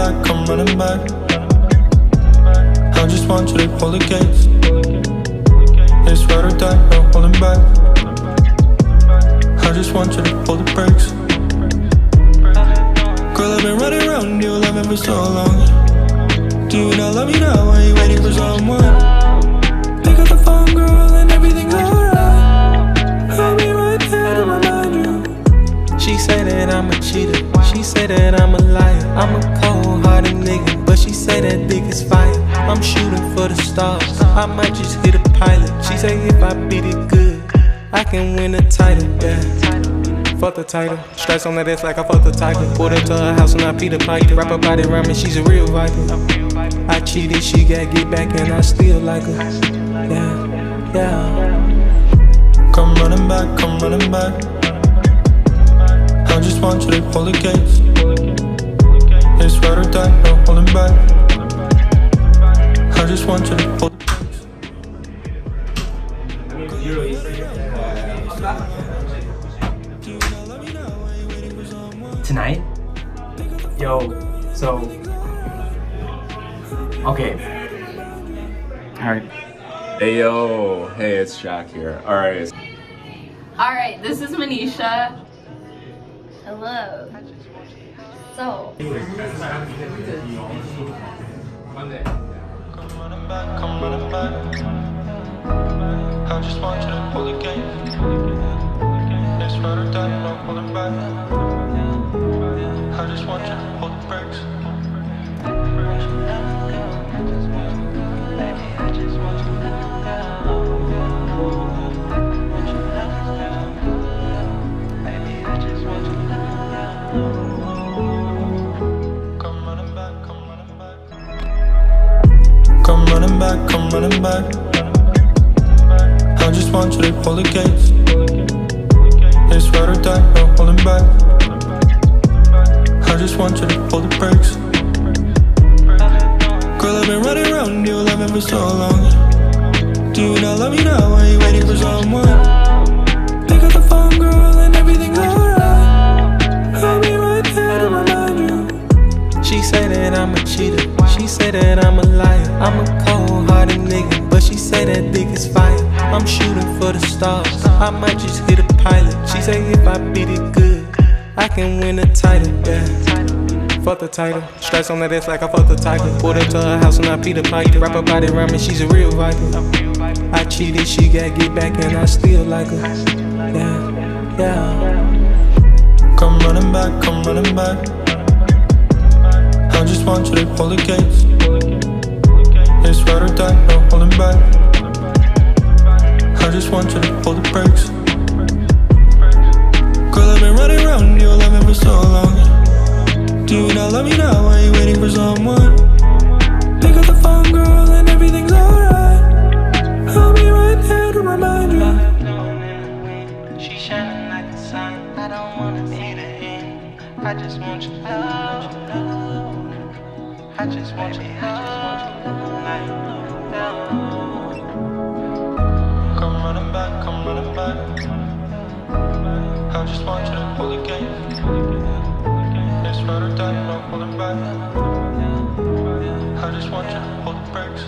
back, I'm running back. I just want you to pull the gates. It's ride or die, no holding back. I just want you to pull the brakes. Girl, I've been running around you, loving for so long. Do you not love me now? Are you waiting for someone? Pick up the phone, girl, and everything's alright. I'll be right there to remind you. She say that I'm a cheater, she say that I'm a liar. I'm a cold-hearted nigga, but she say that dick is fire. I'm shooting for the stars, I might just hit a pilot. She say if I beat it good, I can win a title, yeah. Fuck the title, stress on that ass like I fucked the tiger. Pulled up to her house and I Peter Piper. Wrap her body around me, she's a real viper. I cheated, she got get back and I still like her, yeah, yeah. Come running back, come running back. I just want you to pull the gates. It's ride or die, no holding back. I just want you to pull the Tonight? Yo, so... Okay. Alright. Hey yo, hey, it's Jack here. Alright. Alright, this is Manisha. Hello. So. come running back. I just want you to pull the gate. It's ride or die, no holding back. I just want you to pull the brakes. Come running back. I just want you to pull the gates. It's ride or die, no holding back. I just want you to pull the brakes. Girl, I've been running around you, loving for so long. Do you not love me now? Are you waiting for someone? Pick up the phone, girl, and everything's alright. I'll be right there to remind you. She say that I'm a cheater, she say that I'm a liar. I'm a cold-hearted nigga, but she say that dick is fire. I'm shooting for the stars, I might just hit a pilot. She say if I beat it good, I can win a title, yeah. Fuck the title, stress on that ass like I fucked the tiger. Pulled up to her house and I Peter Piper. Wrap her body around me, she's a real viper. I cheated, she got get back and I still like her, yeah, yeah. Come running back, come running back. I just want you to pull the gates. It's ride or die, no holding back. I just want you to pull the brakes. Girl, I've been running around you, loving for so long. Do you not love me now? Are you waiting for someone? Pick up the phone, girl, and everything's alright. I'll be right there to remind you. She's shining like the sun. I don't wanna see the end. I just want your love. I just want your love. Come running back, come running back. I just want you to pull the gate. It's ride or die, no holding back. I just want you to pull the brakes.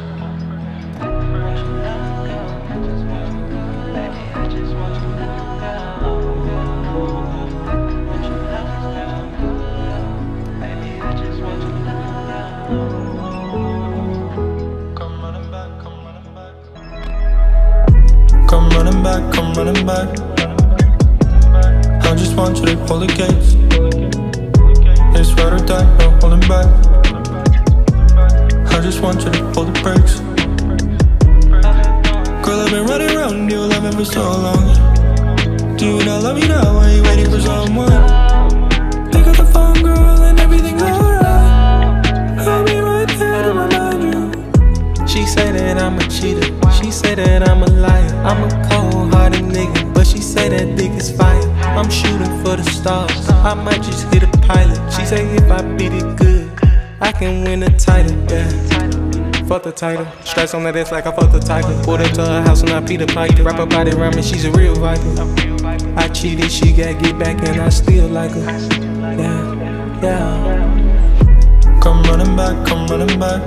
Come running back. I just want you to pull the gates. It's ride or die, no holding back. I just want you to pull the brakes. Girl, I've been running around you, loving for so long. Do you not love me now? Are you waiting for someone? Pick up the phone, girl, and everything's alright. I'll be right there to remind you. She say that I'm a cheater, she say that I'm a liar. I'm a cold-hearted nigga, but she say that dick is fire. I'm shooting for the stars, I might just hit a pilot. She say if I beat it good, I can win a title, yeah. Fuck the title, stress on that ass like I fucked the tiger. Pulled up to her house and I Peter Piper. Wrap her body around me, she's a real viper. I cheated, she got get back and I still like her, yeah, yeah. Come running back, I'm running back.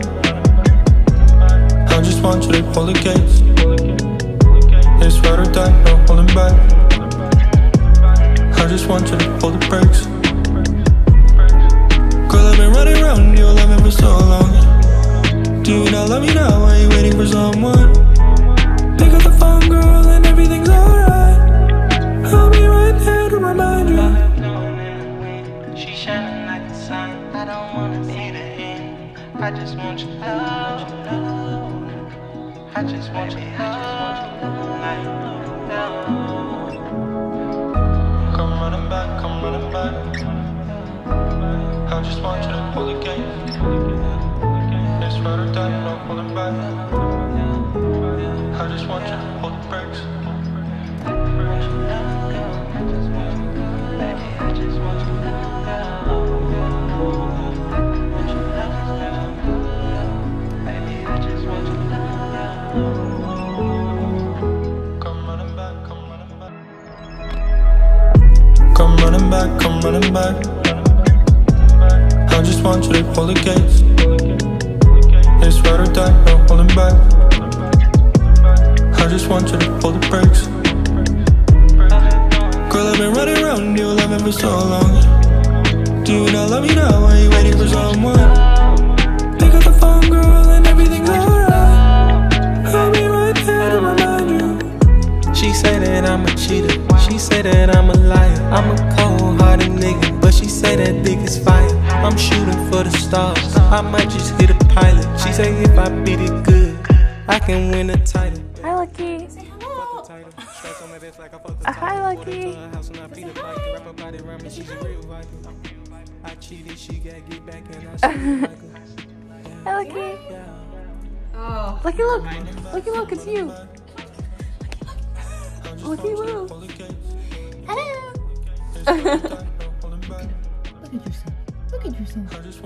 I just want you to pull the gates. It's ride or die, no holding back. I just want you to pull the brakes. Girl, I've been running around your loving for so long. Do you not love me now? Are you waiting for someone? Pick up the phone, girl, and everything's alright. I'll be right there to remind you. She shining like the sun. I don't wanna see the end. I just want your love. I just want your love. Come running back, come running back. I just want you to pull the gate. It's ride or die, no pulling back. I just want you to pull the brakes. Come running back, come running back. I just want you to pull the gates. It's ride or die, no holding back. I just want you to pull the brakes. Girl, I've been running around your loving for so long. Do you not love me now? Are you waiting for someone? Pick up the phone, girl, and everything's alright. I'll be right there to remind you. She say that I'm a cheater. She say that I'm a liar. I'm a cold-hearted nigga, but she say that dick is fire. I'm shooting for the stars. I might just hit a pilot. She say if I beat it good, I can win a title. Hi, Lucky. Say hello. Hi, Lucky. I cheated, she gotta get back and Hi, Lucky. Oh. Lucky, look. Lucky, look. It's you. Lucky, move. Hello. Look at yourself.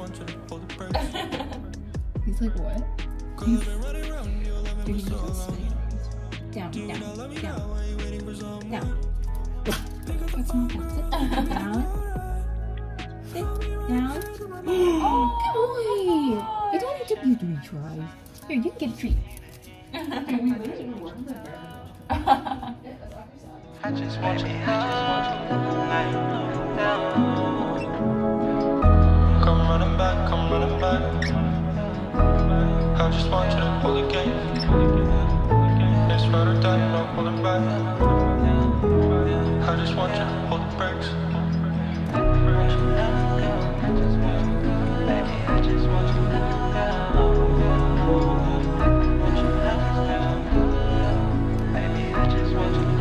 He's like, what? Down, down, down. Down. That's not down. Sit down. Oh, good boy. You don't need to be doing try. Here, you get a treat. I just want your love. Come running back, come running back. I just want you to pull the gate. It's ride or die, no pulling back. I just want you to pull the brakes. Baby, I just want your love.